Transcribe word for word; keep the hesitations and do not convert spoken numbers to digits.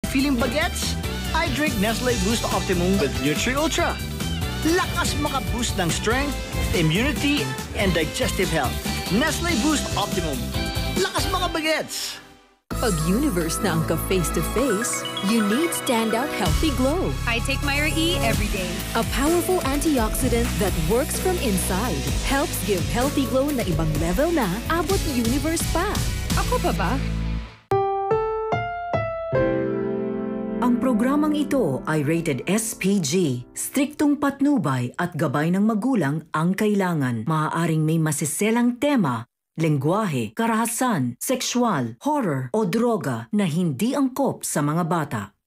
feeling bagets? I drink Nestle Boost Optimum with Nutri Ultra. Lakas maka-boost ng strength, immunity, and digestive health. Nestle Boost Optimum. Lakas maka-bagets! Pag universe na ang ka-face-to-face, you need standout healthy glow. I take Myra E every day. A powerful antioxidant that works from inside. Helps give healthy glow na ibang level na abot universe pa. Ako pa ba? Ang programang ito ay rated S P G. Striktong patnubay at gabay ng magulang ang kailangan. Maaaring may masiselang tema, lengguwahe, karahasan, sexual, horror o droga na hindi angkop sa mga bata.